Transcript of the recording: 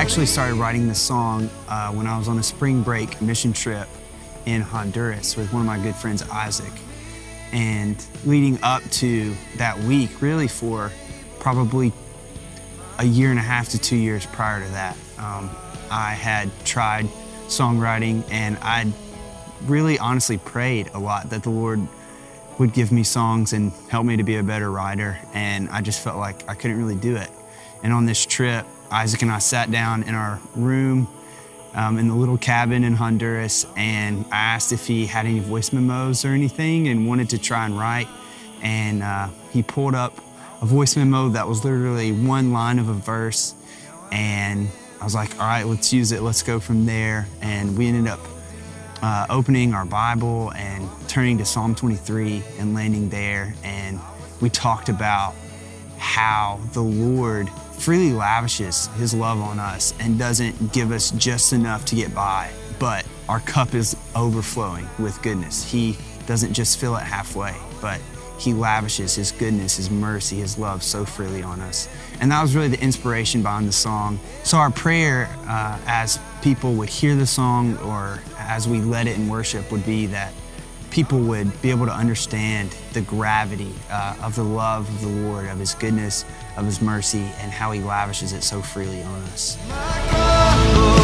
actually started writing this song when I was on a spring break mission trip in Honduras with one of my good friends, Isaac. And leading up to that week, really for probably a year and a half to 2 years prior to that, I had tried songwriting, and I'd really honestly prayed a lot that the Lord would give me songs and help me to be a better writer, and I just felt like I couldn't really do it. And on this trip, Isaac and I sat down in our room in the little cabin in Honduras, and I asked if he had any voice memos or anything and wanted to try and write. And he pulled up a voice memo that was literally one line of a verse, and I was like, all right, let's use it, let's go from there. And we ended up opening our Bible and turning to Psalm 23 and landing there, and we talked about how the Lord freely lavishes His love on us and doesn't give us just enough to get by, but our cup is overflowing with goodness. He doesn't just fill it halfway, but He lavishes His goodness, His mercy, His love so freely on us. And that was really the inspiration behind the song. So our prayer as people would hear the song or as we led it in worship would be that people would be able to understand the gravity of the love of the Lord, of His goodness, of His mercy, and how He lavishes it so freely on us.